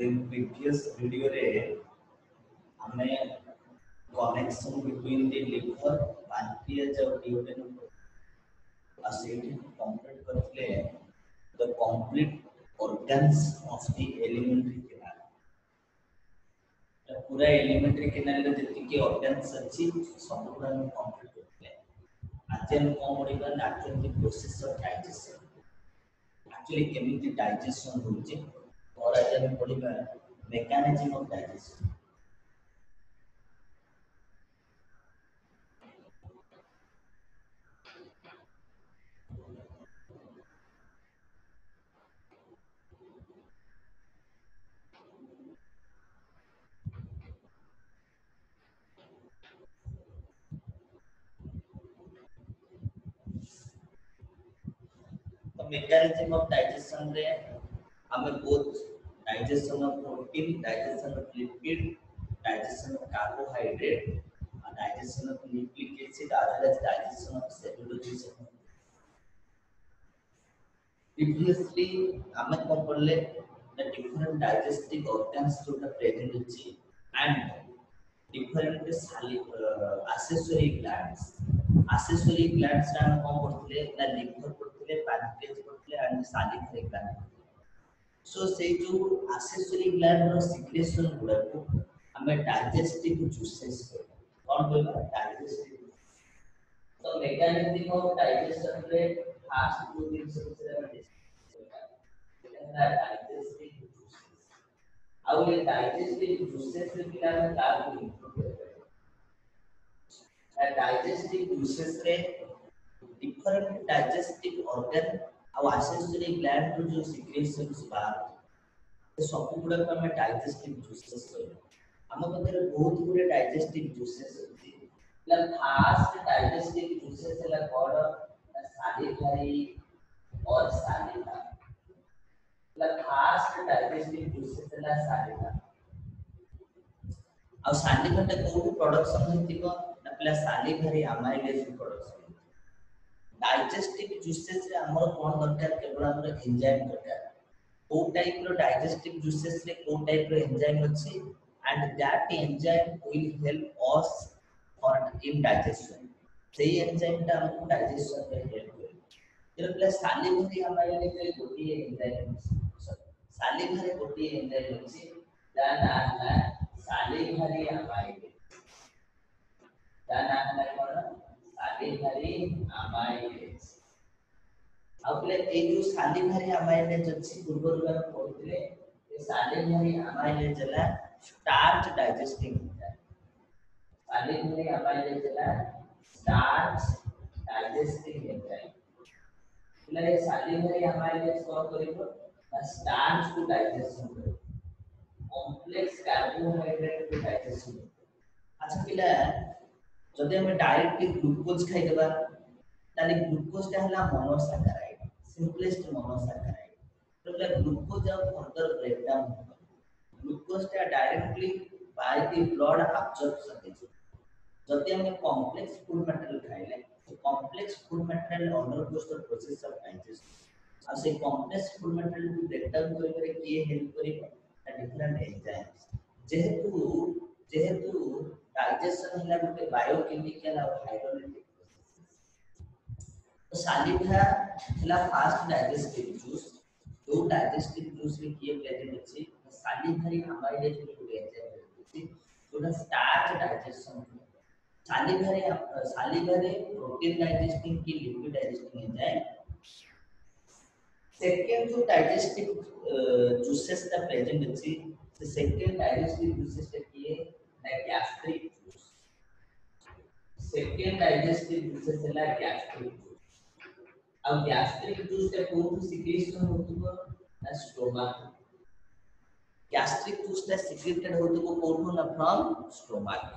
in previous video रे हमें connection between the liver, pancreas और duodenum acidity complete करते the complete organs of the alimentary canal. पूरा alimentary canal रे जितने organs अच्छी सब पूरा complete करते हैं. आज हम कौन बोलेगा actually the process of digestion. Actually chemical digestion होती है और आज हम बोलेगा mechanism of digestion. Mechanism of digestion रे हमें both digestion of protein, digestion of lipid, digestion of carbohydrate, and digestion of nucleic acid, as well as digestion of cellulose. Previously, हमें कौन पढ़ले the different digestive organs जो का present होती and different accessory glands. Accessory glands ना हम कौन पढ़ले ना liver पढ़ले, pancreas पढ़ले and salivary gland. So say जो accessory gland और secretion गुड़ा को हमें digestive juices कौन बोलेगा digestive. So mechanism of digestion रे fast moving substance digestive juices. अब ये digestive juices से क्या है कार्ब improve है. Digestive juices रे different digestive organ और accessory gland को जो secretions बाहर तो सब गुड़ा को हमें digestive juices कहते हैं. हमें पता है बहुत गुड़े digestive juices होती है. मतलब fast digestive juices है कौन salivary और saliva. मतलब fast digestive juices है saliva. अब saliva का कोई production होती है ना पहला salivary amylase production. Digestive juices रे हमारे कौन दरकार केवल हमारे enzyme दरकार. वो टाइप रो digestive juices रे वो टाइप रो enzyme अच्छी and that enzyme will help us for in digestion. सही enzyme टा हमको digestion में help करेगा. ये प्लस salivary amylase रे कोटी enzyme salivary कोटी enzyme अच्छी dan नाम है salivary amylase. dan नाम है कौन salivary amylase. अब ले ये जो salivary amylase अच्छी पूर्व रूप में पढ़ते हैं ये salivary amylase चला starch digesting होता है. salivary amylase चला starch digesting enzyme. ले salivary amylase कौन करेगा starch को digestion करेगा. complex carbohydrate को digestion करेगा. अच्छा पिला जब हमें डायरेक्टली ग्लूकोज खाई देबा ताले ग्लूकोज का हला मोनोसैकेराइड सिंपलेस्ट मोनोसैकेराइड तो ग्लूकोज जब फर्दर ब्रेक डाउन होगा ग्लूकोज का directly by the blood absorption होती है. जब हमें कॉम्प्लेक्स फूड मटेरियल खाइले तो complex food material undergoes the process of digestion. अब से कॉम्प्लेक्स फूड मटेरियल को ब्रेक डाउन करे करे किए हेल्प करेगा डिफरेंट एंजाइम्स जेहेतु डाइजेशन होला गोटे बायोकेमिकल और हाइड्रोलाइटिक प्रोसेस. तो सालिवा हला फास्ट डाइजेस्टिव जूस जो डाइजेस्टिव जूस रे किए प्रेजेंट अछि सालिवरी अमाइलेज को एंजाइम अछि जोटा starch digestion. Salivary protein digesting की लिपिड डाइजेस्टिंग एंजाइम. सेकंड जो डाइजेस्टिव जूसेस का प्रेजेंट अछि सेकंड डाइजेस्टिव जूसेस किए gastric juice. Second digestive juices है गैस्ट्रिक जूस. अब गैस्ट्रिक जूस का कौन सी सिक्रेशन होती है ना स्टोमक. गैस्ट्रिक जूस का सिक्रेटेड होती है कौन ना from stomach.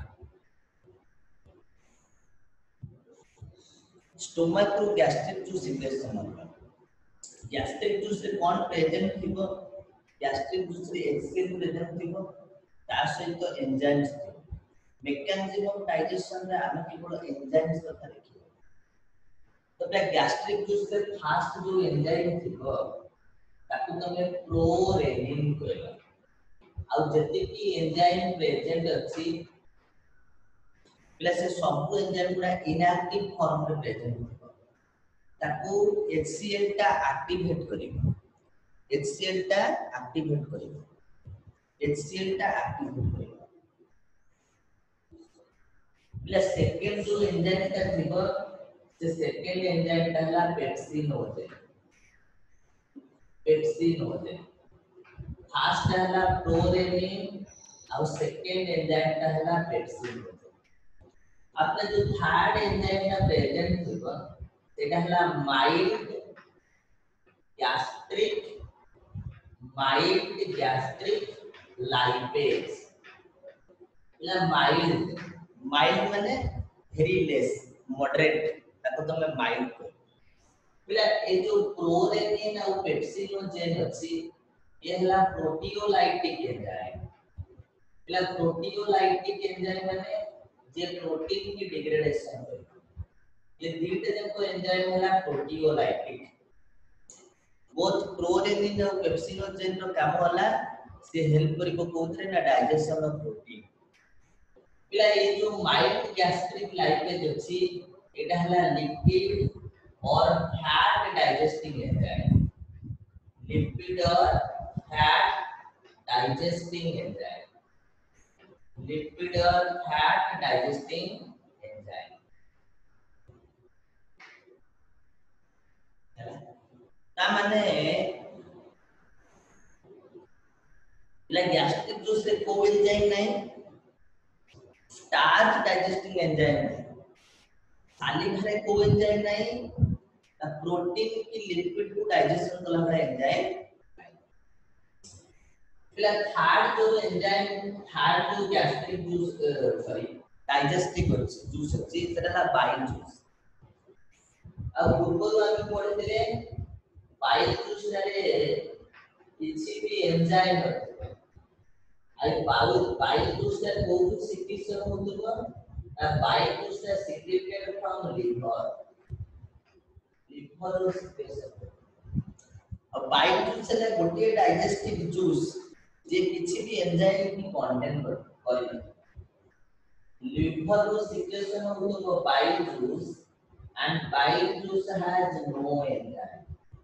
Stomach through gastric juice secretion होता है. गैस्ट्रिक जूस से कौन प्रेजेंट थिबो गैस्ट्रिक जूस रे एक्सेल प्रेजेंट थिबो ता सहित एंजाइम्स थिबो. मेकानिज्म ऑफ डाइजेशन रे हम केवल एंजाइम्स कथा देखियो तो प्ले गैस्ट्रिक जूस से फास्ट जो एंजाइम थिबो ताकू तमे प्रोरेनिन कहला. आउ जति की एंजाइम प्रेजेंट अछि प्लस सब एंजाइम गुडा इनएक्टिव फॉर्म रे प्रेजेंट हो ताकू HCl टा एक्टिवेट करिवो HCl टा एक्टिवेट करिवो HCl टा एक्टिवेट करिवो प्लस सेकंड जो एंजाइम टा थिबो से सेकंड एंजाइम टा हला पेप्सिन होते पेप्सिन होते फर्स्ट हला प्रोरेनिन और सेकंड एंजाइम टा हला पेप्सिन होते आपने जो थर्ड एंजाइम टा प्रेजेंट थिबो सेटा हला माइल्ड गैस्ट्रिक लाइपेज या माइल्ड माइल्ड माने वेरी लेस मॉडरेट ताको तमे माइल्ड को पिला ए जो प्रोरेनिन और पेप्सिन जेन अछि ये हला प्रोटियोलाइटिक एंजाइम पिला प्रोटियोलाइटिक एंजाइम माने जे प्रोटीन की डिग्रेडेशन करे ये दीटे जको एंजाइम हला प्रोटियोलाइटिक बोथ प्रोरेनिन और पेप्सिन जेन रो काम होला से हेल्प करिवो कोथरे ना डाइजेशन ऑफ प्रोटीन पिला ये जो माइल्ड गैस्ट्रिक लाइपेज अछि एटा हला लिपिड और फैट डाइजेस्टिंग एंजाइम लिपिड और फैट डाइजेस्टिंग एंजाइम लिपिड और फैट डाइजेस्टिंग एंजाइम ता माने पिला गैस्ट्रिक जूस रे को एंजाइम नहीं स्टार्च डाइजेस्टिंग एंजाइम सालिघरे को एंजाइम नहीं प्रोटीन की लिपिड को डाइजेशन कला वाला एंजाइम फिर थर्ड जो एंजाइम थर्ड जो gastric juice sorry digestive juice अछि सेटा बाइल जूस अब पूर्व आमे पढितले बाइल जूस रे किछि भी एंजाइम आई बाइल जूस रे बहुत सिक्रीशन होतबो बाइल जूस रे सिक्रेटेड फ्रॉम लिवर सिक्रेशन अब बाइल जूस रे गोटे डाइजेस्टिव जूस जे किछि भी एंजाइम की कंटेन करि लिवर रो सिक्रेशन होतबो bile juice and bile juice has no enzyme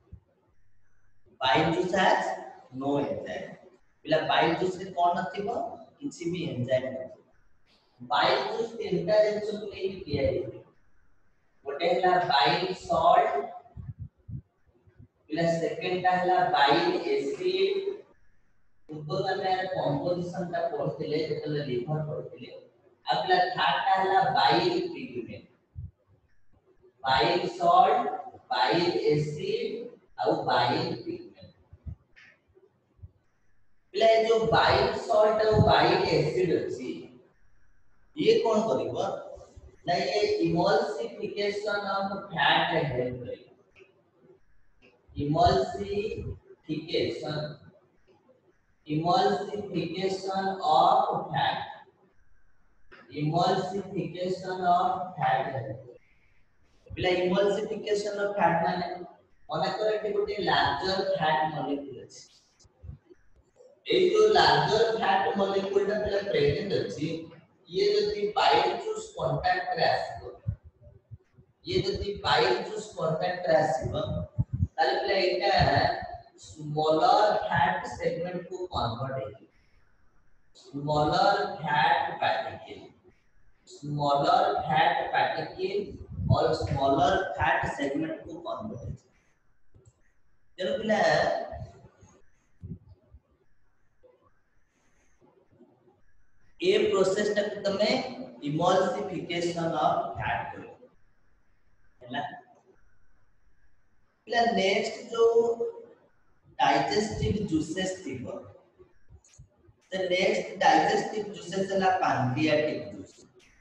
bile juice has no enzyme पिला bile juice रे कोन नथिबो किछि भी एंजाइम नथिबो bile juice तीनटा जिंस को लेके किया है गोटे हला bile salt पिला सेकंड ता हला bile acid उनको ଆମେ कंपोजिशन ता पढथिले जेतले लिवर पढथिले अगला थर्ड ता हला bile pigment bile salt, bile acid और bile pigment पिला जो bile salt और bile acid अछि ये कौन करिवो ना ये इमल्सिफिकेशन ऑफ फैट हेल्प करिवो इमल्सिफिकेशन ऑफ फैट पिला इमल्सिफिकेशन ऑफ फैट माने मने करे कि गोटे लार्जर फैट मॉलिक्यूल अछि ए जो लार्जर फैट मॉलिक्यूल ता पिला प्रेजेंट अछि ये जति बाइल जूस कांटेक्ट रे आसीबो ये जति बाइल जूस कांटेक्ट रे आसीबो ताले पिला एटा स्मॉलर फैट सेगमेंट को कन्वर्ट हेतु स्मॉलर फैट पार्टिकल और स्मॉलर फैट सेगमेंट को कन्वर्ट चलो पिला ए प्रोसेस टा तमे इमल्सिफिकेशन ऑफ फैट करो हैला पिला नेक्स्ट जो डाइजेस्टिव जूसेस थिबो द नेक्स्ट डाइजेस्टिव जूसेस हला पैंक्रियाटिक जूस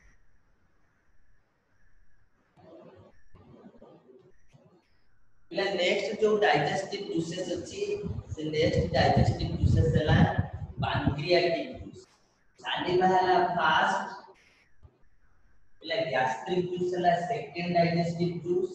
पिला नेक्स्ट जो डाइजेस्टिव जूसेस अछि से नेक्स्ट डाइजेस्टिव जूसेस हला पैंक्रियाटिक जूस सालिवा हला फर्स्ट पिला गैस्ट्रिक जूस हला second digestive juice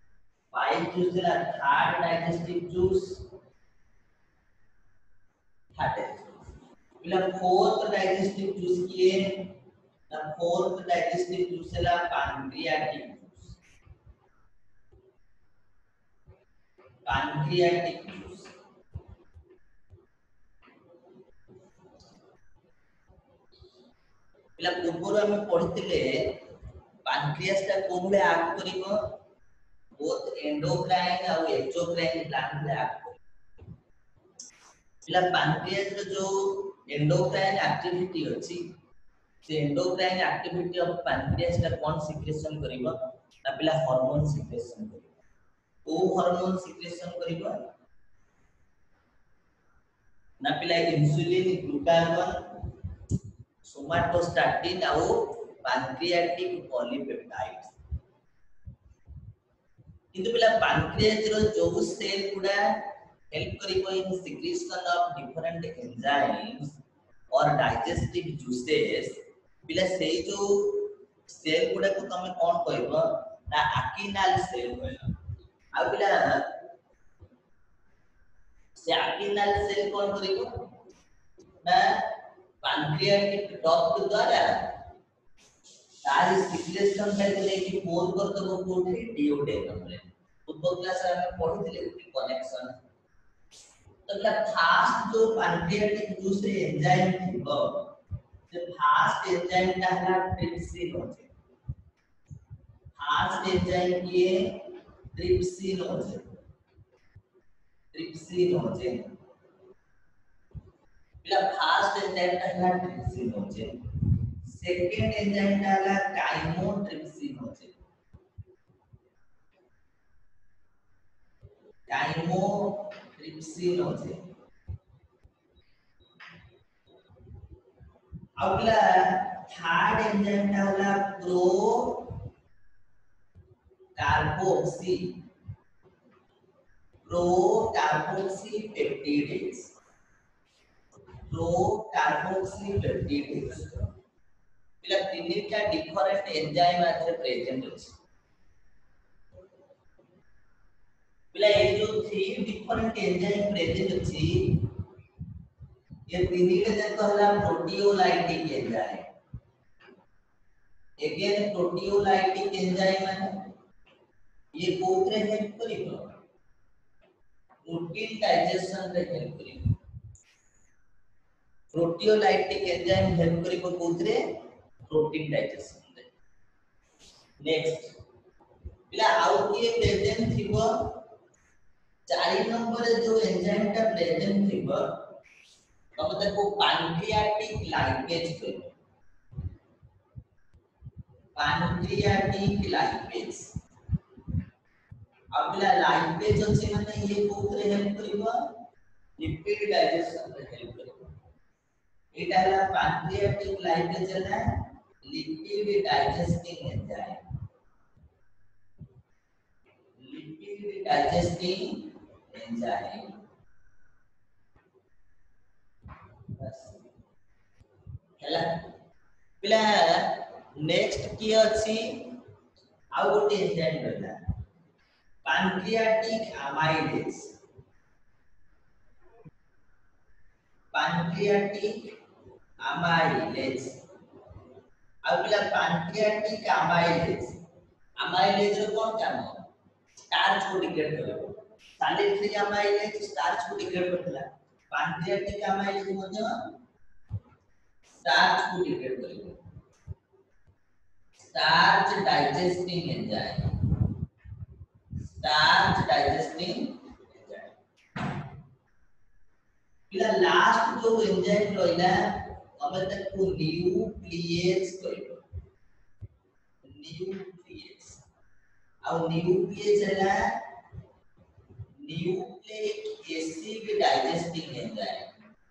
bile juice हला थर्ड डाइजेस्टिव जूस थर्ड पिला फोर्थ डाइजेस्टिव जूस किए द फोर्थ डाइजेस्टिव जूस है पैंक्रियाटिक जूस पैंक्रियाटिक जूस पिला पूर्व हम पढ़िथिले पैंक्रियास ता कोबले एक्ट करिवो बोथ एंडोक्राइन और एक्सोक्राइन ग्लैंड रे एक्ट पिला पैंक्रियास रो जो एंडोक्राइन एक्टिविटी अछि से एंडोक्राइन एक्टिविटी ऑफ पैंक्रियास ता कोन सिक्रेशन करिवो ना पिला हार्मोन सिक्रेशन करिवो ओ हार्मोन सिक्रेशन करिवो ना पिला इंसुलिन ग्लूकागोन सोमाटोस्टैटिन और पैंक्रियाटिक पॉलीपेप्टाइड्स किंतु पिला पैंक्रियास रो जो सेल गुडा हेल्प करिवो in secretion of different enzymes और डाइजेस्टिव जूसेस पिला से जो सेल गुडा को तमे कोन कहबो ना अकिनल सेल कहलो आ पिला से अकिनल सेल कोन करिवो ना पैंक्रियाटिक डक्ट द्वारा तार सिक्रेशन टाइप लेके फोन कर दबो कोठे डिओडेनम रे पूर्व क्लास रे हम पढिथिले कनेक्शन तबला फास्ट जो पैंक्रियाटिक जूस रे एंजाइम थिबो से फास्ट एंजाइम ता हला ट्रिप्सिन होचे फास्ट एंजाइम किए ट्रिप्सिन होचे पिला फास्ट एंजाइम ता हला ट्रिप्सिन होचे सेकंड एंजाइम ता हला काइमोट्रिप्सिन होचे काइमोट्रिप्सिन होचे अगला थर्ड एंजाइम ता हला प्रो कार्बोक्सी पेप्टिडेज पिला तीनटा डिफरेंट एंजाइम आथे प्रेजेंट अछि पिला ये जो थ्री डिफरेंट एंजाइम प्रेजेंट अछि ये तीनटा जक कहला proteolytic enzyme again proteolytic enzyme है ये कोथरे हेल्प करिवो प्रोटीन डाइजेशन रे हेल्प करिवो प्रोटियोलाइटिक एंजाइम हेल्प करिवो कोथरे प्रोटीन डाइजेशन रे नेक्स्ट पिला आउ के प्रेजेंट थिबो 4 नंबर जो एंजाइम ता प्रेजेंट थिबो तब देखो पैंक्रियाटिक लाइपेज कहिबो पैंक्रियाटिक लाइपेज अगला लाइपेज अछि माने ये कोथरे हेल्प करिवो लिपिड डाइजेशन रे हेल्प करिवो एटा है पैंक्रियाटिक लाइपेज है लिपिड डाइजेस्टिंग एंजाइम बस हैला पिला नेक्स्ट की अछि आ गोटे एंजाइम रहला पैंक्रियाटिक अमाइलेज अगला पैंक्रियाटिक अमाइलेज रो कोन काम स्टार्च को डिग्रेड करबो सालिसिलिक अमाइलेज स्टार्च को डिग्रेड करथला पैंक्रियाटिक अमाइलेज मध्ये स्टार्च को डिग्रेड करबो स्टार्च डाइजेस्टिंग एंजाइम पिला लास्ट जो एंजाइम रहला हमें तक को न्यूक्लियेज कहबो और न्यूक्लियेज है न्यूक्लिक एसिड डाइजेस्टिंग एंजाइम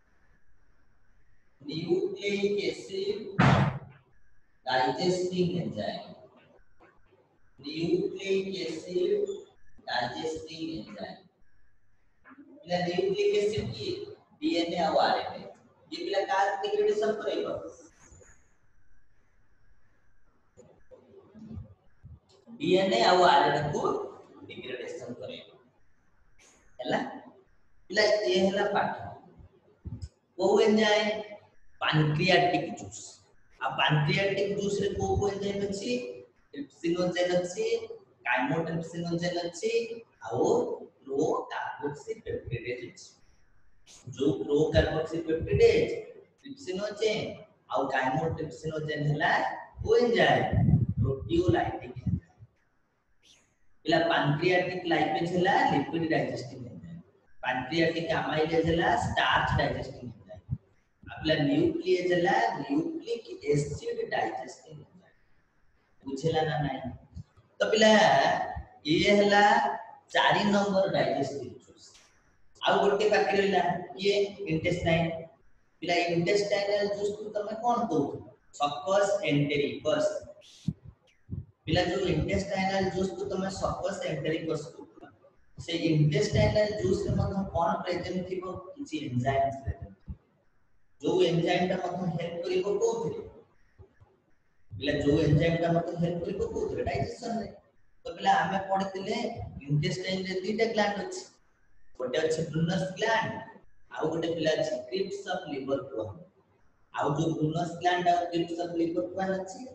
पिला न्यूक्लिक एसिड की डीएनए और आरएनए ये पिला का डिग्रेडेशन करेगा डीएनए और आरएनए को डिग्रेडेशन करेगा हैला पिला ये हैला पाठ को एंजाइम पैंक्रियाटिक जूस आ पैंक्रियाटिक जूस रे को एंजाइम अछि ट्रिप्सिनोजेन अछि काइमोट्रिप्सिनोजेन अछि आ प्रो कार्बोक्सी पेप्टिडेज अछि जो प्रो कार्बोक्सी पेप्टिडेज ट्रिप्सिनोजेन आ काइमोट्रिप्सिनोजेन हला को एंजाइम प्रोटियोलाइटिक पिला पैंक्रियाटिक लाइपेज हला lipid digesting enzyme pancreatic amylase हला स्टार्च डाइजेस्टिंग एंजाइम आपला न्यूक्लियेज हला न्यूक्लिक एसिड डाइजेस्टिंग एंजाइम बुझेला ना नहीं तो पिला ये हला 4 नंबर डाइजेस्टिव जूस आ गोटे पाखरे हला ये इंटेस्टाइन पिला इंटेस्टाइनल जूस को तमे कोन कहू सकस एंटेरिकस पिला जो इंटेस्टाइनल जूस को तमे सकस एंटेरिकस कहू से इंटेस्टाइनल जूस रे मतलब कोन प्रेजेंट थिबो किछि एंजाइम्स प्रेजेंट जो एंजाइम ता मतलब हेल्प करिवो कोथरे पिला जो एंजाइम ता मतलब हेल्प करिवो कोथरे डाइजेशन रे तो पिला हमें पढितले इंटेस्टाइन रे दुईटा ग्लैंड अछि गोटे अछि ब्रूनस ग्लैंड आ गोटे पिला अछि क्रिप्स ऑफ लिवर को आ जो ब्रूनस ग्लैंड आ क्रिप्स ऑफ लिवर को अछि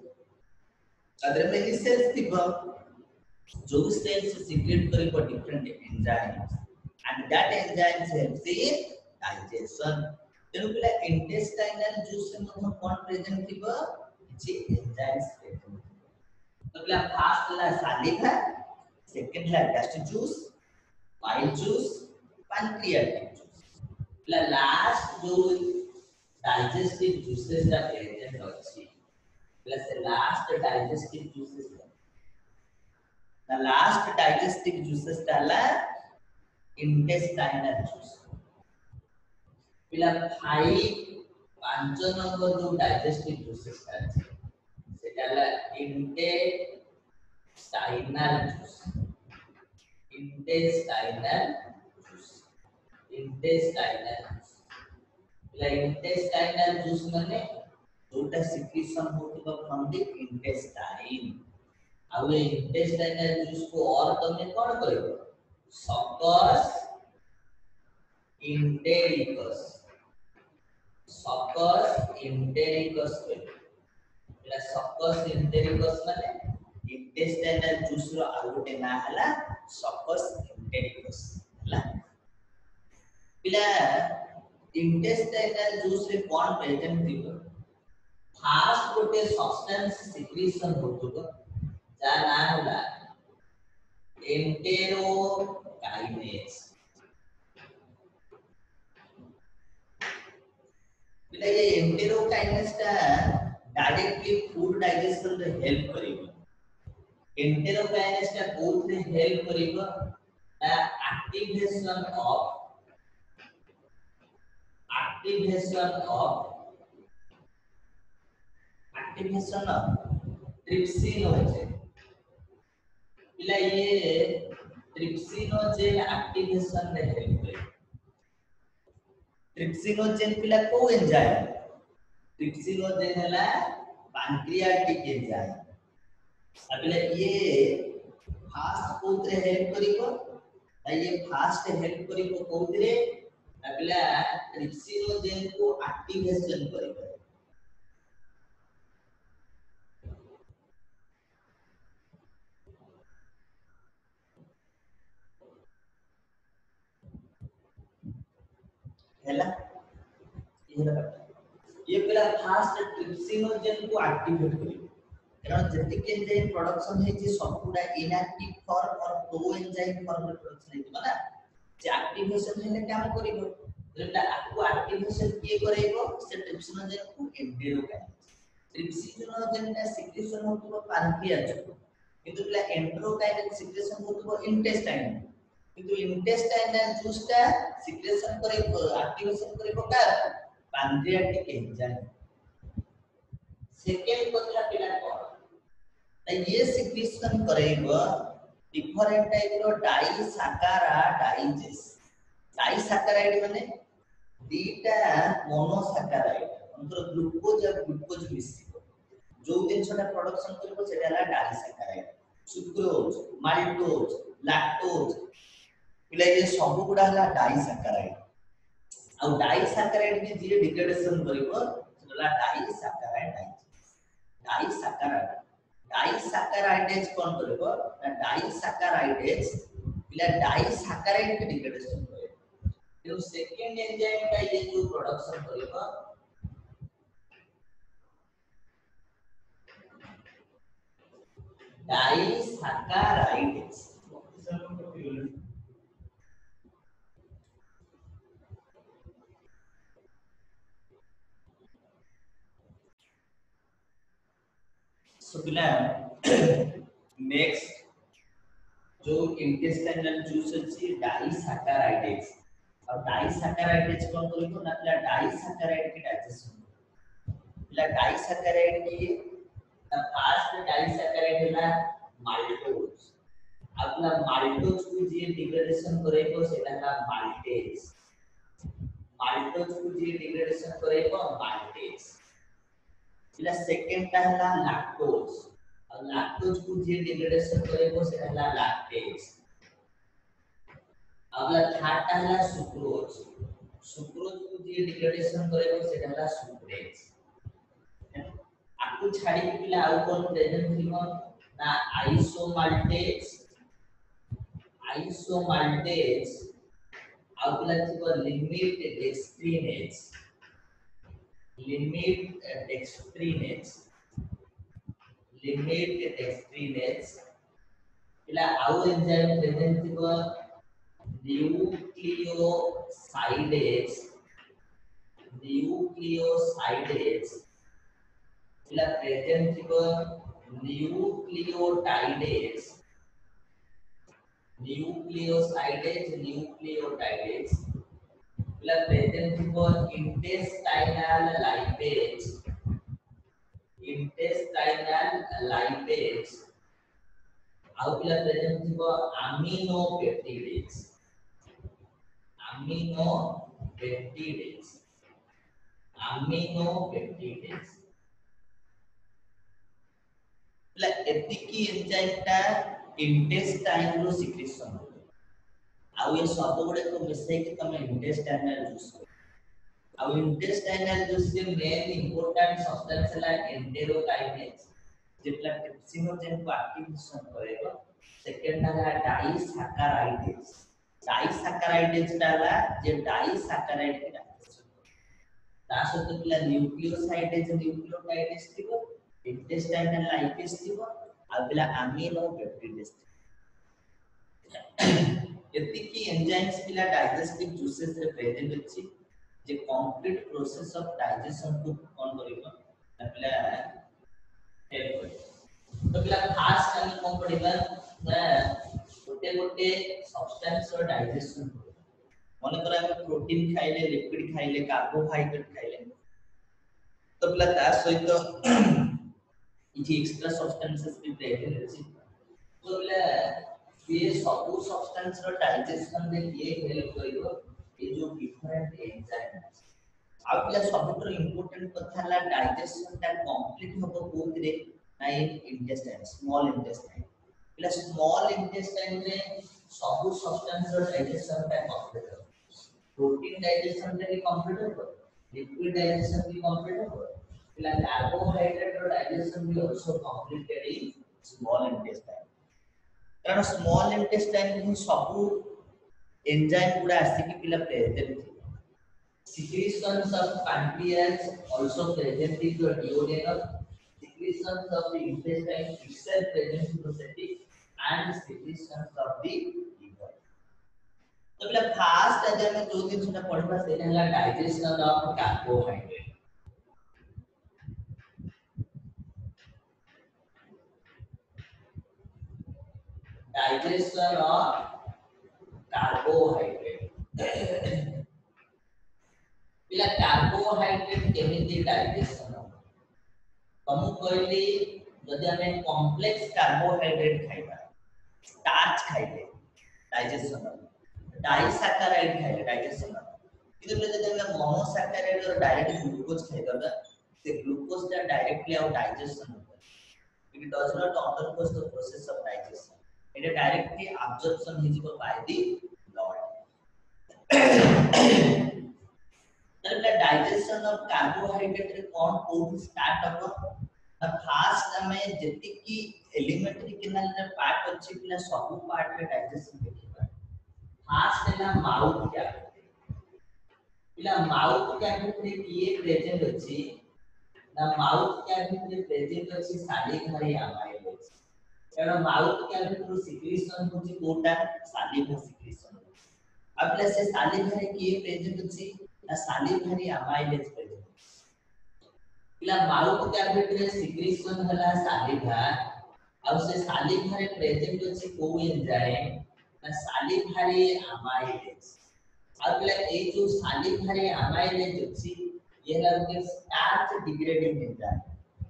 अदर में सेल्स थिबो जो cells secrete करिवो different enzymes and that enzymes helps in digestion तेनु पिला intestinal juice रे मतलब कोन प्रेजेंट थिबो जे enzymes प्रेजेंट तो पिला फर्स्ट ला saliva सेकंड ला gastric juice bile juice pancreatic juice पिला लास्ट जो digestive juices रा प्रेजेंट अछि पिला से last digestive juices the last digestive juices tala intestinal juice पिला 5 5 नंबर जो digestive juices আছে সেটা হলো intestinal juice intestinal juice intestinal juice पिला intestinal juice माने जोटा सिक्रीशन होतबा फ्रॉम द इंटेस्टाइन आ वे इंटेस्टाइनल जूस को और तमे कोन करबो सकस इंटेरिकस एला सकस इंटेरिकस माने इंटेस्टाइनल जूस रो आ गोटे ना हला सकस इंटेरिकस हला पिला इंटेस्टाइनल जूस रे कोन प्रेजेंट थिबो फास्ट गोटे सब्सटेंस सिक्रीशन होतबो जा नाम होला एंटेरोकाइनेज बिना ये एंटेरोकाइनेज ता डायरेक्टली फूड डाइजेशन रे हेल्प करिवो एंटेरोकाइनेज ता कोथ रे हेल्प करिवो एक्टिवेशन ऑफ ट्रिप्सिनोजेन पिला ये ट्रिप्सिनोजेन एक्टिवेशन रे हेल्प करे ट्रिप्सिनोजेन पिला को एंजाइम ट्रिप्सिनोजेन हला पैंक्रियाटिक एंजाइम अगले ये फास्ट कोथरे हेल्प करिवो ये फास्ट हेल्प करिवो कोथरे अगला ट्रिप्सिनोजेन को एक्टिवेशन करिवो हैला ये पिला फास्ट ट्रिप्सिनोजेन को एक्टिवेट करिवो कारण जेतिक एंजाइम प्रोडक्शन है जे सबुडा इनएक्टिव फॉर्म और प्रो एंजाइम फॉर्म रे प्रोडक्शन है माने जे एक्टिवेशन हेले काम करिवो जेटा आपको एक्टिवेशन किए करेइबो से ट्रिप्सिनोजेन को एंटेरोकाइनेज ट्रिप्सिनोजेन ता सिक्रीशन होतबो पैंक्रियाज किंतु पिला एंटेरोकाइनेज सिक्रीशन होतबो इंटेस्टाइन किंतु इंटेस्टाइनल जूस ता सिक्रीशन करेइबो एक्टिवेशन करेइबो का पैंक्रियाटिक एंजाइम सेकेंड कथा पिला कोन ये सिक्रीशन करेइबो डिफरेंट टाइप रो डाइसैकेराइड माने दीटा मोनोसैकेराइड अंतर ग्लूकोज और ग्लूकोज मिसिबो जो जिनसटा प्रोडक्शन करबो सेटा ला डाइसैकेराइड सुक्रोज माल्टोज लैक्टोज पिला ये सब गुडा हला डाइसैकेराइड ଆଉ ଡାଇସାକାରାଇଡ୍ କି ଯିଏ ଡିଗ୍ରେଡେସନ କରିବ ସେଟା ଡାଇସାକାରାଇଡ୍। डाइसैकेराइड डाइसैकेराइडेज कौन करेगा ना डाइसैकेराइडेज पिला डाइसैकेराइड के डिग्रेडेशन करेगा जो सेकंड एंजाइम का ये जो प्रोडक्शन करेगा डाइसैकेराइडेज सो पिला नेक्स्ट जो इंटेस्टाइनल जूस अछि डाइसैकेराइडेज और डाइसैकेराइडेज कौन करेगा ना पिला डाइसैकेराइड के डाइजेशन पिला डाइसैकेराइड की फास्ट डाइसैकेराइड है माल्टोज अपना माल्टोज को जे डिग्रेडेशन करेगा सेटा है माल्टेज माल्टोज को जे डिग्रेडेशन करेगा माल्टेज पिला सेकंड ता है लैक्टोज और लैक्टोज को जे डिग्रेडेशन करेगा सेटा है लैक्टेज अगला थर्ड ता है सुक्रोज सुक्रोज को जे डिग्रेडेशन करेगा सेटा है सुक्रेज आपको छाड़ी पिला आउ कोन प्रेजेंट थिबो ना आइसोमाल्टेज आउ पिला थिबो लिमिट डेक्सट्रीनेज पिला आउ एंजाइम प्रेजेंट थिबो न्यूक्लियोसाइडेज पिला प्रेजेंट थिबो न्यूक्लियोटाइडेज पिला प्रेजेंट थिबो इंटेस्टाइनल लाइपेज आउ पिला प्रेजेंट थिबो अमीनोपेप्टिडेज पिला एतिकी एंजाइम ता इंटेस्टाइन रो सिक्रेशन आउ ये सब गुडे को मिसै कि तमे इंटेस्टाइनल जूस आउ इंटेस्टाइनल जूस के मेन इंपोर्टेंट सब्सटेंस है एंटेरोकाइनेज जेतला ट्रिप्सिनोजेन को एक्टिवेशन करेगा सेकंड है डाइसैकेराइडेज डाला जे डाइसैकेराइड के तासो तो पिला न्यूक्लियोटाइडेज थिबो इंटेस्टाइनल लाइपेज थिबो आ पिला अमीनोपेप्टिडेज एतिकी एंजाइम्स पिला डाइजेस्टिव जूसेस रे प्रेजेंट अछि जे कंप्लीट प्रोसेस ऑफ डाइजेशन को कोन करिबो पिला हेल्प करे तो पिला खास काली कोन पडिबा ना गोटे गोटे सब्सटेंस रो डाइजेशन माने करा प्रोटीन खाइले लिपिड खाइले कार्बोहाइड्रेट खाइले तो पिला ता सहित इथि एक्स्ट्रा सब्सटेंसेस भी प्रेजेंट अछि तो पिला ये सब सब्सटेंस रो डाइजेशन में ये हेल्प करियो ये जो डिफरेंट एंजाइम आ पिला सबटर इंपोर्टेंट कथा ला डाइजेशन ता कंप्लीट होबो कोन रे ना इंटेस्टाइन स्मॉल इंटेस्टाइन पिला स्मॉल इंटेस्टाइन में सब सब्सटेंस रो डाइजेशन ता कंप्लीट हो प्रोटीन डाइजेशन ता कंप्लीट हो लिपिड डाइजेशन भी कंप्लीट हो पिला कार्बोहाइड्रेट रो डाइजेशन भी also completed in small intestine कारण स्मॉल इंटेस्टाइन में सब एंजाइम गुडा आसी कि पिला present secretions of pancreas also present in the duodenum secretions of the intestine itself present in the septic and secretions of the liver तो पिला fast अगर में जो दिन सुना पढ़बा से हला डाइजेशन ऑफ कार्बोहाइड्रेट पिला कार्बोहाइड्रेट केमिति डाइजेशन हम कहली जदि हमें कॉम्प्लेक्स कार्बोहाइड्रेट खाइबा स्टार्च खाइले डाइजेशन डाइसैकेराइड खाइले डाइजेशन किंतु जदि हमें मोनोसैकेराइड और डायरेक्ट ग्लूकोज खाइबा से ग्लूकोज ता directly out digestion it does not undergo the process of digestion it directly absorption हिजिबो by the blood digestion of carbohydrate रे कोन कोड स्टार्ट हो फास्ट हमें जति की एलिमेंटरी कैनाल रे पार्ट अछि पिला सब पार्ट रे डाइजेशन देखिबा फास्ट है ना माउथ कैविटी पिला माउथ कैविटी रे किए प्रेजेंट अछि ना माउथ कैविटी रे प्रेजेंट अछि सालिघरी अमाइलेज कारण माउथ कैविटी रो सिक्रीशन होछि कोटा सालिघरी सिक्रीशन अब से सालिघरी किए प्रेजेंट अछि ना सालिघरी अमाइलेज प्रेजेंट पिला माउथ कैविटी रे सिक्रीशन हला सालिघा अब से सालिघरी प्रेजेंट अछि को एंजाइम ना सालिघरी अमाइलेज अब पिला ए जो सालिघरी अमाइलेज अछि ये लगे स्टार्च डिग्रेडिंग एंजाइम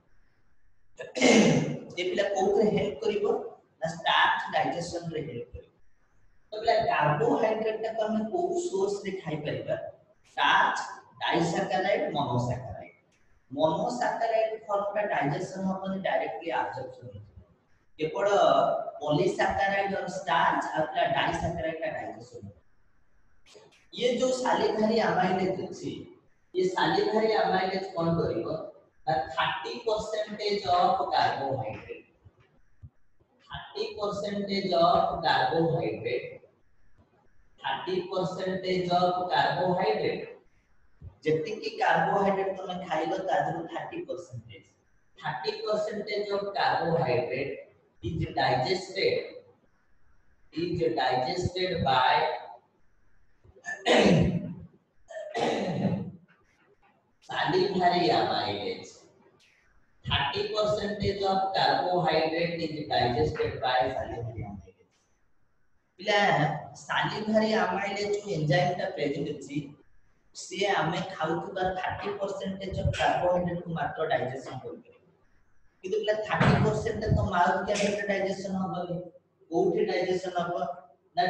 ये पिला कोथे हेल्प करिवो ना स्टार्च डाइजेशन रे हेल्प करिवो तो पिला कार्बोहाइड्रेट ता हम को सोर्स रे खाइ परिबा स्टार्च डाइसैकेराइड मोनोसैकेराइड फॉर्म का डाइजेशन अपन डायरेक्टली एब्जॉर्प्शन केवल पॉलीसैकेराइड और स्टार्च और डाइसैकेराइड का डाइजेशन ये जो सालिघरी अमाइलेज अछि ये सालिघरी अमाइलेज कौन करिवो 30% of carbohydrate 30% of carbohydrate 30% of carbohydrate जति की कार्बोहाइड्रेट तुम खाइलो ताजरो 30% of carbohydrate is digested by salivary amylase 30% of carbohydrate is digested by salivary amylase पिला salivary amylase जो एंजाइम ता प्रेजेंट अछि से हमें खाउथबा 30% ऑफ कार्बोहाइड्रेट को मात्र डाइजेशन करके किंतु पिला 30% तो माउथ कैविटी डाइजेशन होबे कोठी डाइजेशन होबो ना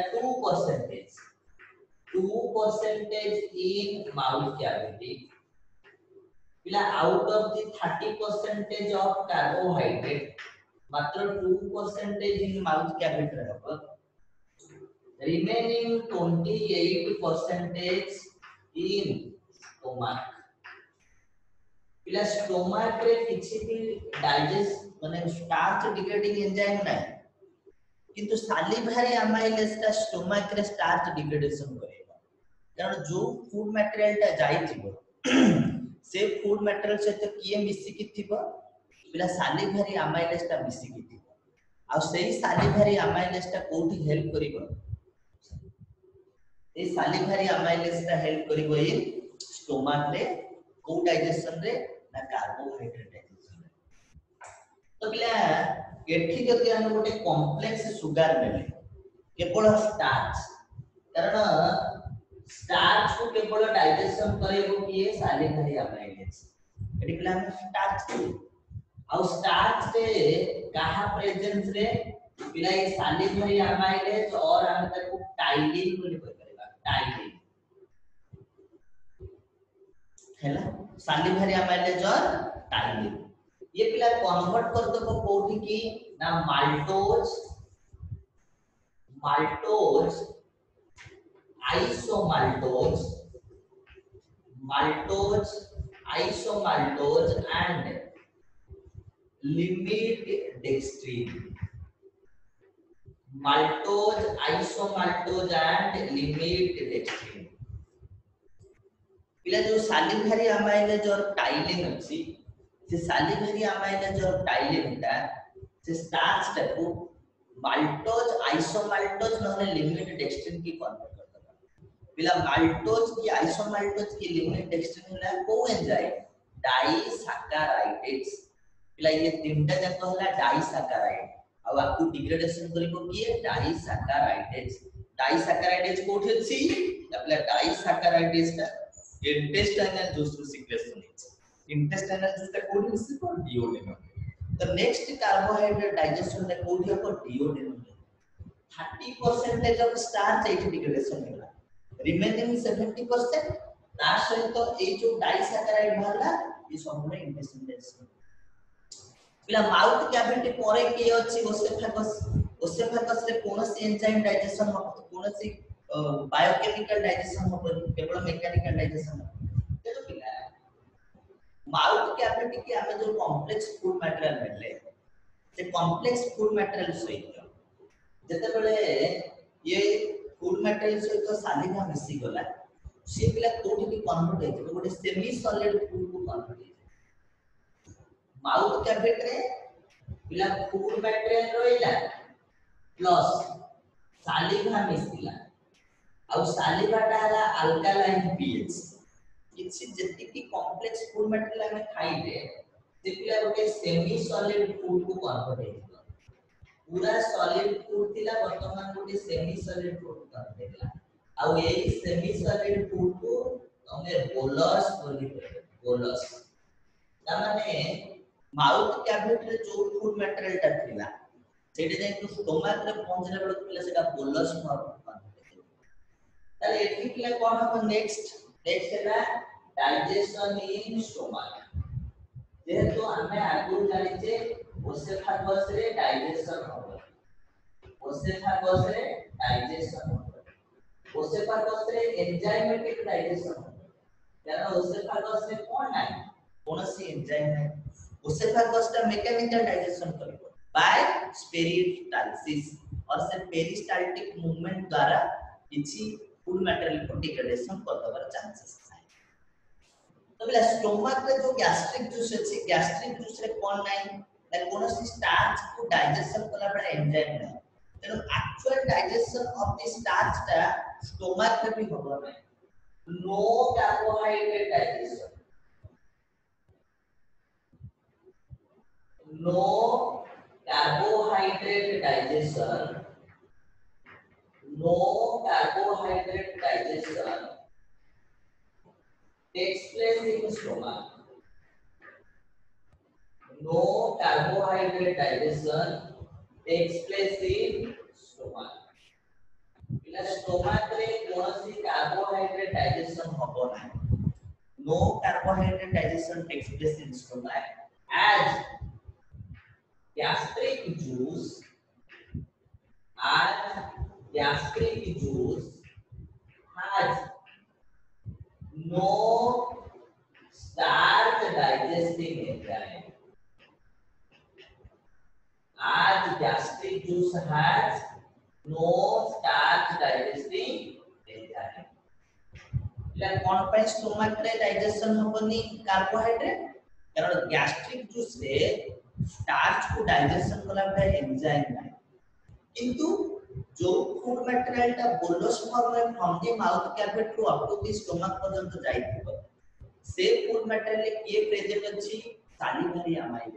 2% in mouth cavity पिला out of the 30% of carbohydrate मात्र 2% in mouth cavity रहबो remaining 28% in stomach पिला स्टोमक रे किछि भी डाइजेस्ट माने स्टार्च डिग्रेडिंग एंजाइम नै किंतु सालिवरी अमाइलेज का स्टोमक रे स्टार्च डिग्रेडेशन करेगा कारण जो फूड मटेरियल ता जाइथिबो से फूड मटेरियल से तो किए मिसी कि थिबो पिला सालिवरी अमाइलेज ता मिसी कि थिबो आ सेही सालिवरी अमाइलेज ता कोठी हेल्प करिवो ए सालिवरी अमाइलेज ता हेल्प करिवो ए स्टोमक रे को डाइजेशन रे ना कार्बोहाइड्रेट डाइजेशन तो पिला एठी जति हम गोटे कॉम्प्लेक्स सुगर नेले केवल स्टार्च कारण स्टार्च को केवल डाइजेशन करेबो किए सालिवरी अमाइलेज एठी पिला हम स्टार्च आ स्टार्च रे कहा प्रेजेंस रे पिला ये सालिवरी अमाइलेज और हम तक टाइलिन बोली करेबा टाइलिन हैला सालिवरी अमाइलेज और टाइलिन ये पिला कन्वर्ट कर दबो कोठी की ना maltose isomaltose and limit dextrin maltose isomaltose and limit dextrin पिला जो सालिवरी अमाइलेज और टाइलिन अछि से सालिवरी अमाइलेज और टाइलिन ता से स्टार्च टाको माल्टोज आइसोमाल्टोज नहले लिमिट डेक्स्ट्रिन की कन्वर्ट कर दबा पिला माल्टोज की आइसोमाल्टोज की लिमिट डेक्स्ट्रिन होला को एंजाइम डाइसैकेराइडेज पिला ये तीनटा जक होला डाइसैकेराइड अब आपको डिग्रेडेशन करिवो किए डाइसैकेराइडेज कोठी अछि अपला डाइसैकेराइडेज ता इंटेस्टाइनल जूस रो सिक्रेशन इंटेस्टाइनल जूस ता कोठी से को डिओडेनम तो नेक्स्ट कार्बोहाइड्रेट डाइजेशन रे कोठी को duodenum 30% of starch at degradation होला रिमेनिंग 70% ता सहित तो ए जो डाइसैकेराइड भरला ये सब में इंटेस्टाइनल पिला माउथ कैविटी परे के अछि ओसेफेगस रे कोनोसी एंजाइम डाइजेशन हो कोनोसी बायोकेमिकल डाइजेशन हो केवल मैकेनिकल डाइजेशन हो तो पिला माउथ कैविटी की हमें जो कॉम्प्लेक्स फूड मटेरियल मिलले से कॉम्प्लेक्स फूड मटेरियल सहित जते बेले ये फूड मटेरियल सहित सालिका मिसी गला से पिला कोठी की कन्वर्ट हे गोटे सेमी सॉलिड फूड को कन्वर्ट हे माउथ कैविटी रे पिला फूड मटेरियल रोइला प्लस सालिका मिसिला ଆଉ ସାଲିଭାଟା ହେଲା ଆଲକାଲାଇନ୍ pH କିଛି ଯେତିକି କମ୍ପ୍ଲେକ୍ସ ଫୁଡ୍ ମେଟେରିଆଲ ଆମେ ଖାଇଲେ ସେତିକି ଗୋଟେ ସେମି ସଲିଡ୍ ଫୁଡ୍ କୁ କନଭର୍ଟ ହେଇଯିବ पूरा सॉलिड फूड थिला वर्तमान गोटे सेमी सॉलिड फूड कन्वर्ट ହେଇଗଲା ଆଉ ଏଇ ସେମି ସଲିଡ୍ ଫୁଡ୍ କୁ ତମେ ବୋଲସ୍ ବୋଲି କହିବେ ବୋଲସ୍ ତା ମାନେ ମାଉଥ କ୍ୟାଭିଟି ରେ ଯୋଉ ଫୁଡ୍ ମେଟେରିଆଲ ଟା ଥିଲା ସେଇଟା ଯାଇକି ଷ୍ଟୋମାକ୍ ରେ ପହଞ୍ଚିଲା ବେଳକୁ ପିଲା ସେଟା ବୋଲସ୍ ଫର୍ମ ताले एठी पिला कोन हम नेक्स्ट हैला डाइजेशन इन स्टोमक जेहेतु हमें आगु जानि जे ओसेफागस रे डाइजेशन होबो ओसेफागस रे डाइजेशन होबो ओसेफागस रे एंजाइमेटिक डाइजेशन होबो कारण ओसेफागस रे कोन নাই कोनसी एंजाइम নাই ओसेफागस ता मैकेनिकल डाइजेशन करिवो बाय पेरिस्टाल्सिस और से पेरिस्टाल्टिक मूवमेंट द्वारा किछि फूड मटेरियल को डिग्रेडेशन कर दबार चांसेस थाए तो बेला स्टोमक रे जो गैस्ट्रिक जूस अछि गैस्ट्रिक जूस रे कोन नाही ना कोनोसी स्टार्च को डाइजेशन कला बडा एंजाइम नाही तेनो actual digestion of the starch ता स्टोमक रे भी होबो नाही no carbohydrate digestion no carbohydrate digestion no carbohydrate digestion takes place in stomach. No carbohydrate digestion takes place in stomach. इला stomach रे कोनसी carbohydrate digestion होबो ना. No carbohydrate digestion takes place in stomach as gastric juice has no starch digesting enzyme. As gastric juice has no starch digesting enzyme. इला कोन पे stomach रे digestion होबनी carbohydrate कारण गैस्ट्रिक जूस रे स्टार्च को digestion कला पे एंजाइम नाही किंतु जो फूड मटेरियल टा बोलस फॉर्म में from the mouth cavity to up to the stomach पर्यंत जाइथिबो से फूड मटेरियल के प्रेजेंट अछि सालिवरी अमाइल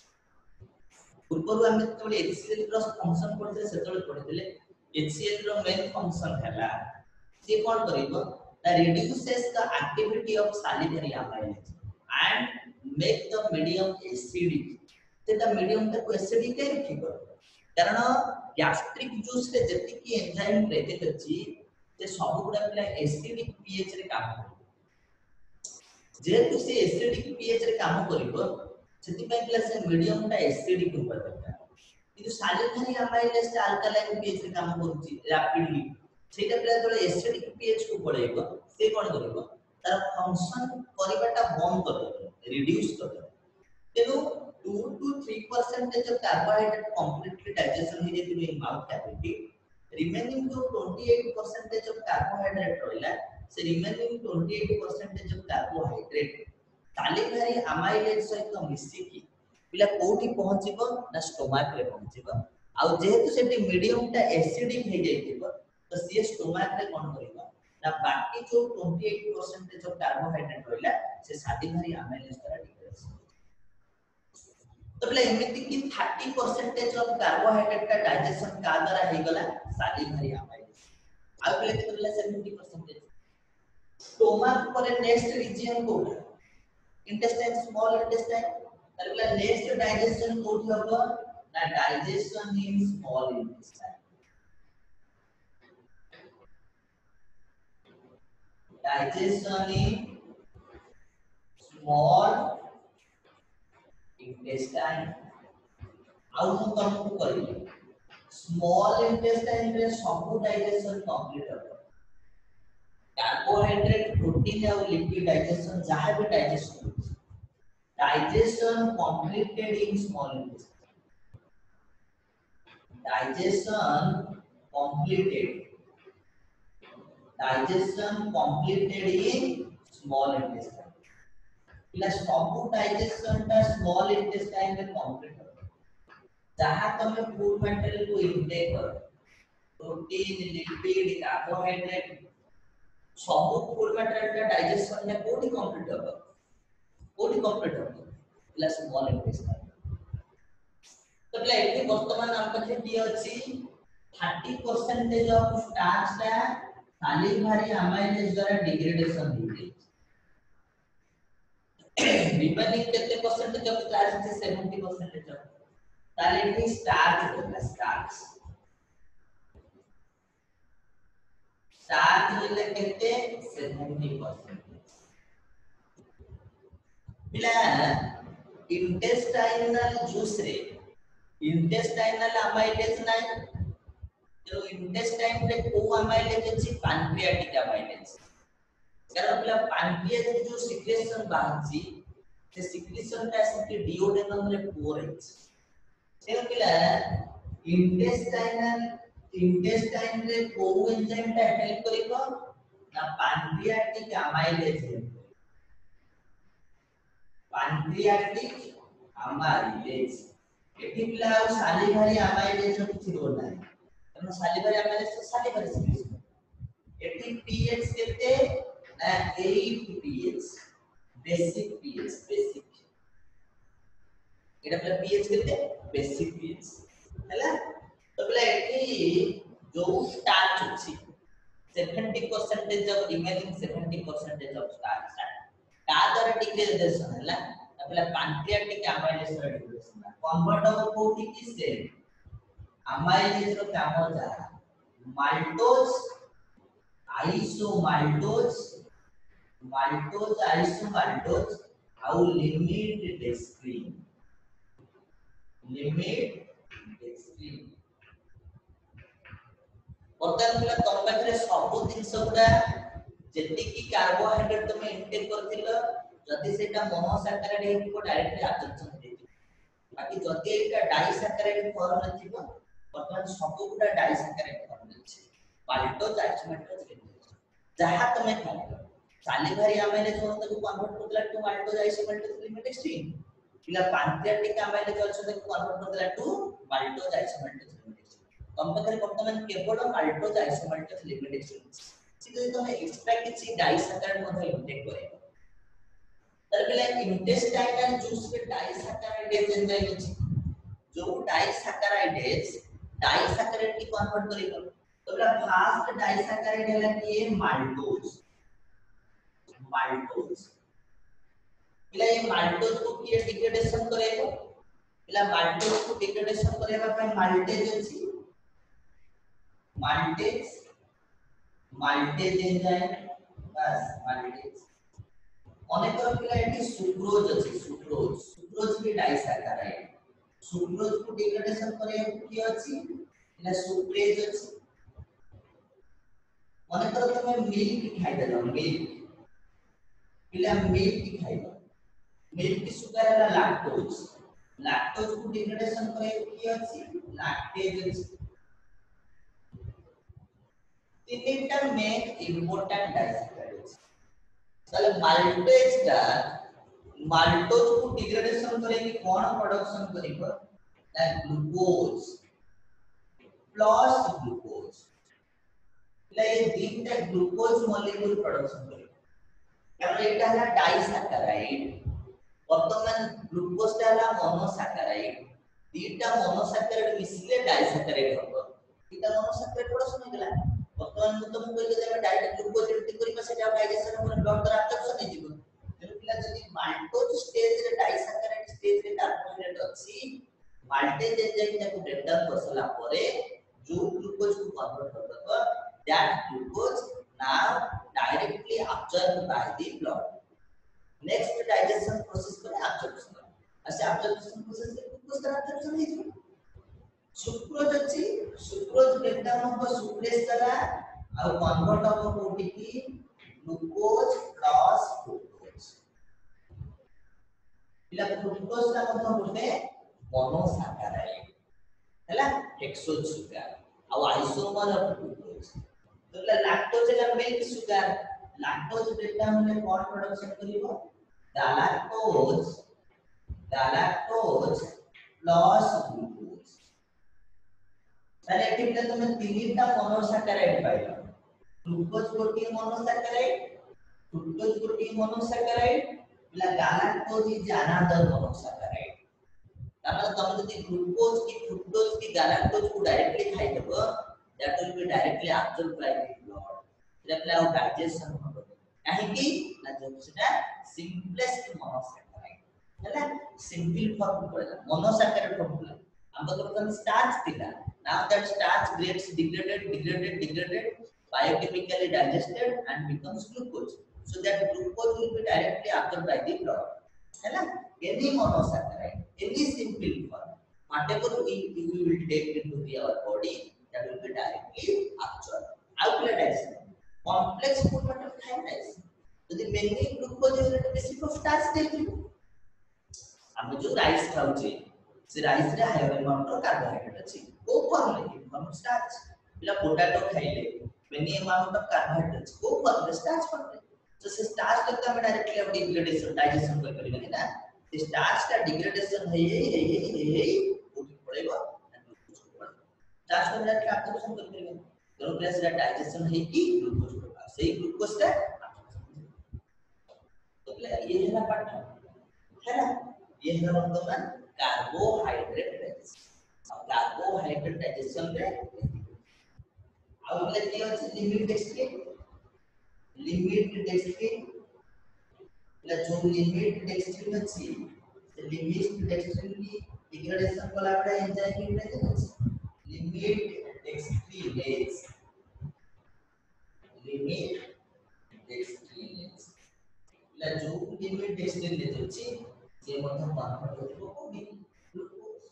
पूर्व हम तो HCl रो फंक्शन पढते सेतले पढितले HCl रो मेन फंक्शन हैला से कोन करिवो the reduces the activity of salivary amyl and make the medium acidic ते द मीडियम को एसिडिक के रखिबो कारण गैस्ट्रिक जूस रे जति की एंजाइम प्रेजेंट अछि से सब गुडा पिला एसिडिक पीएच रे काम करे जेतु से एसिडिक पीएच रे काम करिवो सेति पय पिला से मीडियम टा एसिडिक ऊपर दरकार किंतु सालिवरी अमाइलेज टा अल्कलाइन पीएच रे काम करूची रैपिडली सेटा पिला तो एसिडिक पीएच को पळेइबो से कोन करिवो तार फंक्शन करिबाटा बंद कर दो रिड्यूस कर दो तेनु 2 to 3% of carbohydrate completely digestion हो जेति in mouth cavity remaining जो 28% of carbohydrate रहला से remaining 28% of carbohydrate salivary amylase सहित मिसी की पिला कोठी पहुंचीबो ना स्टोमक रे पहुंचीबो आ जेहेतु सेठी मीडियम टा एसिडिक हो जाइतिबो तो सी स्टोमक रे कोन करिबो ना बाकी जो 28% of carbohydrate रहला से सालिवरी अमाइलेज द्वारा डिग्रेडेशन तो बोले एमिति कि 30% ऑफ कार्बोहाइड्रेट का डाइजेशन का द्वारा हे गला सालिवरी अमाइलेज आ बोले कि बोले 70% स्टोमक पर नेक्स्ट रीजन को इंटेस्टाइन स्मॉल इंटेस्टाइन तर बोले नेक्स्ट डाइजेशन कोठी होबो ना digestion in small intestine digestion in small intestine आउ हम तुमको करिए स्मॉल इंटेस्टाइन रे सब डाइजेशन कंप्लीट हो कार्बोहाइड्रेट प्रोटीन और लिपिड डाइजेशन जहां भी digestion digestion completed in small intestine. Digestion completed. Digestion completed in small intestine. पिला सब डाइजेशन टा स्मॉल इंटेस्टाइन में कंप्लीट हो जहां तमे फूड मटेरियल को इनटेक कर प्रोटीन लिपिड कार्बोहाइड्रेट सब फूड मटेरियल टा डाइजेशन में कोडी कंप्लीट हो पिला स्मॉल इंटेस्टाइन तो पिला एठी वर्तमान हम पाखे की अछि 30% ऑफ स्टार्च टा सालिवारी अमाइलेज द्वारा डिग्रेडेशन होई रिमेनिंग कितने परसेंटेज ऑफ स्टार्च से 70% ऑफ ताले इट स्टार्च होगा स्टार्च मिले कितने 70% पिला इंटेस्टाइनल जूस रे इंटेस्टाइनल अमाइलेज नाही तो इंटेस्टाइन रे को अमाइलेज अछि पैनक्रियाटिक अमाइलेज कारण पिला पैनक्रियास जो सिक्रेशन बाहरची से सिक्रेशन टा से डिओडेनम रे पोर अछि से पिला इंटेस्टाइन रे को एंजाइम टा हेल्प करिबो ना पैनक्रियाटिक अमाइलेज एठी पिला सालिवारी अमाइलेज रो किछि रोल नाही कारण सालिवारी अमाइलेज तो सालिवारी सिक्रेशन एटी पीएच केते ना 8 पीएच बेसिक एटा प्लस पीएच केते बेसिक पीएच हैला तो प्लस एटी जो स्टार्च अछि 70% ऑफ रिमेनिंग 70% ऑफ स्टार्च का द्वारा डिग्रेडेशन हैला प्लस पैनक्रियाटिक अमाइलेज रो डिग्रेडेशन कन्वर्ट हो कोठी की सेल अमाइलेज रो काम जा माल्टोज आइसोमाल्टोज आइसोमाल्टोज आउ लिमिट डेक्स्ट्रिन वर्तमान पिला तम पाखरे सब दिन सबटा जेति की कार्बोहाइड्रेट तुम इंटेक करथिलो जदि सेटा मोनोसैकेराइड हेतिबो डायरेक्टली एब्जॉर्प्शन हेतिबो बाकी जदि एटा डाइसैकेराइड फॉर्म नथिबो वर्तमान सबटा डाइसैकेराइड फॉर्म अछि माल्टोज आइसोमाल्टोज जहां तमे खाओ सालिवारी अमाइलेज होता को कन्वर्ट करला to maltose isomaltose limit extreme पिला पैनक्रियाटिक अमाइलेज होता को कन्वर्ट करला to maltose isomaltose limit extreme कम पाखरे वर्तमान केवल माल्टोज आइसोमाल्टोज लिमिट एक्सट्रीम सिधे तमे एक्स्ट्रा किछि डाइसैकेराइड मध्ये इंटेक करे तर पिला इंटेस्टाइनल जूस में डाइसैकेराइड एंजाइम अछि जो डाइसैकेराइड की कन्वर्ट करिबो तो पिला फास्ट डाइसैकेराइड हैला कि माल्टोज पिला ये माल्टोज को किए डिग्रेडेशन करेबो पिला माल्टोज को डिग्रेडेशन करेबा पे माल्टेज अछि माल्टेज एंजाइम बस माल्टेज अनेक पिला एटी सुक्रोज अछि सुक्रोज भी डाइसैकेराइड सुक्रोज को डिग्रेडेशन करेबो कि अछि पिला सुक्रेज अछि अनेक तमे मिल्क खाइ देलो मिल्क पिला मिल्क खाइबो मिल्क की सुगर है लैक्टोज को डिग्रेडेशन करे की अछि लैक्टेज अछि तीनटा मेन इंपोर्टेंट डाइसैकेराइड ताले माल्टोज को डिग्रेडेशन करे की कोन प्रोडक्शन करिबो ना ग्लूकोज प्लस ग्लूकोज पिला ये तीनटा ग्लूकोज मॉलिक्यूल प्रोडक्शन करे कारण एटा है डाइसैकेराइड वर्तमान ग्लूकोज टा है मोनोसैकेराइड तीनटा मोनोसैकेराइड मिसले डाइसैकेराइड होबो तीनटा मोनोसैकेराइड प्रोडक्शन हो गेला वर्तमान मु तुम कहले जे डायरेक्ट ग्लूकोज एडिट करिबा सेटा डाइजेशन पर ब्लड द्वारा एब्जॉर्प्शन नै जिवो तेनु पिला जदि माल्टोज स्टेज रे डाइसैकेराइड स्टेज रे कार्बोहाइड्रेट अछि माल्टेज एंजाइम को ब्रेकडाउन करसला परे जो ग्लूकोज को कन्वर्ट करबो that glucose now directly absorbed by the blood next digestion process पर absorption ऐसे absorption process से कुछ तरह absorption है जो सुक्रोज अछि सुक्रोज ब्रेकडाउन हो सुक्रेज द्वारा और कन्वर्ट हो कोटी की ग्लूकोज प्लस ग्लूकोज पिला फ्रुक्टोज ता मतलब गोटे मोनोसाकाराइड हैला हेक्सोज सुगर और आइसोमर ऑफ ग्लूकोज तो लैक्टोज का मिल्क सुगर लैक्टोज डेटा में कौन प्रोडक्शन करिवो galactose galactose plus glucose তাহলে এটি পিলা তুমি তিনটা মনোস্যাকারাইড পাইলো গ্লুকোজ গোটিয়ে মনোস্যাকারাইড fructose गोटिए monosaccharide पिला galactose is another monosaccharide तापर तुम यदि ग्लूकोज की फ्रुक्टोज की galactose को डायरेक्टली खाइ देबो that will be directly absorbed by the blood सेटा पिला डाइजेशन होबो काहे कि ना जो सेटा सिंपलेस्ट monosaccharide हैला सिंपल फॉर्म पड़ेगा monosaccharide फॉर्मूला हम तो स्टार्च थिला now that starch gets degraded biochemically digested and becomes glucose so that glucose will be directly absorbed by the blood है ना any monosaccharide any simple form whatever we will take into our body that will be directly absorbed outlet digestion complex food matter thyroid যদি many glucose unit বেশি তো starch দেখিবো আমি जो rice খাউছি से rice रे higher amount of carbohydrate अछि को form ले फॉर्म स्टार्च पिला पोटैटो खाइले मेनी अमाउंट ऑफ कार्बोहाइड्रेट को फॉर्म स्टार्च फॉर्म तो से स्टार्च तक में डायरेक्टली अब डिग्रेडेशन डाइजेशन कर करिबे ना से स्टार्च का डिग्रेडेशन है उठ पड़ेगा स्टार्च को डायरेक्टली एब्जॉर्प्शन कर करिबे दोनों प्लेस रे डाइजेशन है कि ग्लूकोज का सही ग्लूकोज का तो ये है ना पार्ट है ना ये है मतलब कार्बोहाइड्रेट डाइजेशन कार्बोहाइड्रेट डाइजेशन रे आउटले की अछि लिमिट डेक्स्ट्रिन ला जो लिमिट डेक्स्ट्रिन अछि से लिमिट डेक्स्ट्रिन की डिग्रेडेशन वाला बड़ा एंजाइम की प्रेजेंट अछि लिमिट डेक्स्ट्रिनेज ला जो लिमिट डेक्स्ट्रिनेज अछि से मतलब कन्वर्ट होतो कोनी ग्लूकोज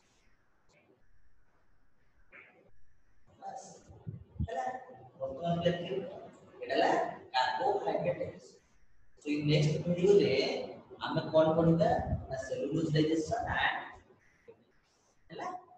बस हैला वर्तमान लेक्चर एडला carbohydrate so in next video रे हमें कोन पढिबा ना सेलुलोज डाइजेशन एंड हैला